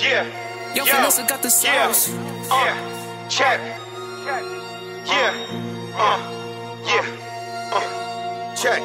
Yeah. Yo, Vanessa got the sauce. Yeah. Check. Yeah. Check.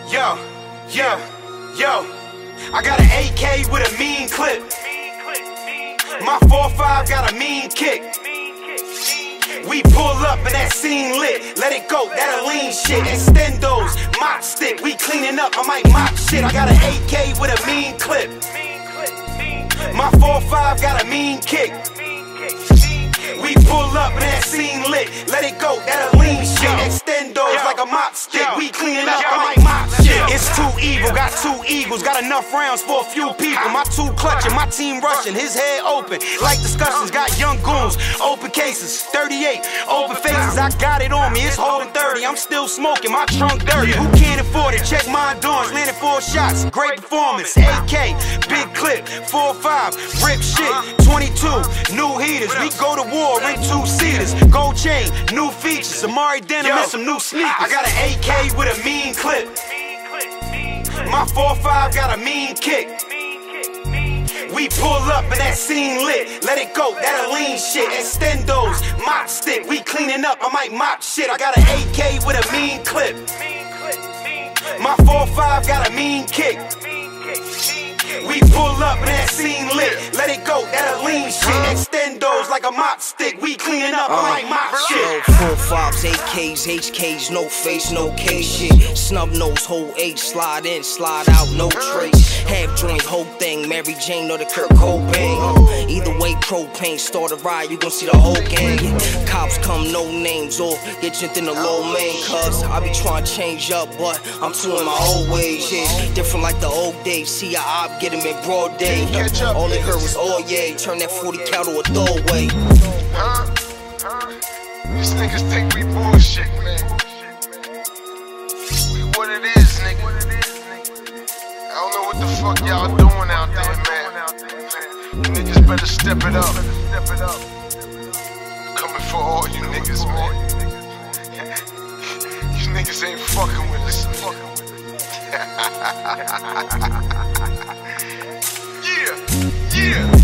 Yo. I got an AK with a mean clip. My 4.5 got a mean kick. We pull up and that scene lit. Let it go, that a lean shit. Extendos, mop stick, we cleaning up, I might mop shit. I got an AK with a mean clip. My 4.5 got a mean kick. We pull up and that scene lit. Let it go, that a lean shit. Extendos like a mop stick, we cleaning up, I might mop shit. It's too evil, got 2 eagles, got enough rounds for a few people. My 2 clutching, my team rushing, his head open. Like discussions, got young goons, open cases, 38, open faces. I got it on me, it's holding 30. I'm still smoking, my trunk dirty. Who can't afford it? Check my endurance, landed 4 shots, great performance. AK, big clip, 4.5, rip shit, 22, new heaters. We go to war in 2-seaters, gold chain, new features, Amari denim and some new sneakers. I got an AK with a mean clip. My 4.5 got a mean kick. We pull up and that scene lit. Let it go, that a lean shit. Extendos, mop stick, we cleaning up, I might mop shit. I got an AK with a mean clip. My 4.5 got a mean kick. We pull up and that scene lit. Let it go, that a lean shit. Extendos like a mop stick, we cleaning up, I might mop shit. 4.5s, AKs, HKs, no face, no case shit. Snub nose, whole H, slide in, slide out, no trace. Half joint, whole thing, Mary Jane or the Kurt Cobain. Either way, propane, start a ride, you gon' see the whole gang. Cops come, no names, or get jumped in the low main. Cuz I be trying to change up, but I'm too in my old ways. Yeah, different like the old days. See a op, get him in broad day. All they heard was, oh yeah, turn that 40 cal to a throwaway. These niggas think we bullshit, man. We what it is, nigga. I don't know what the fuck y'all doing out there, man. You niggas better step it up. Coming for all you niggas, man. These niggas ain't fucking with us. Yeah.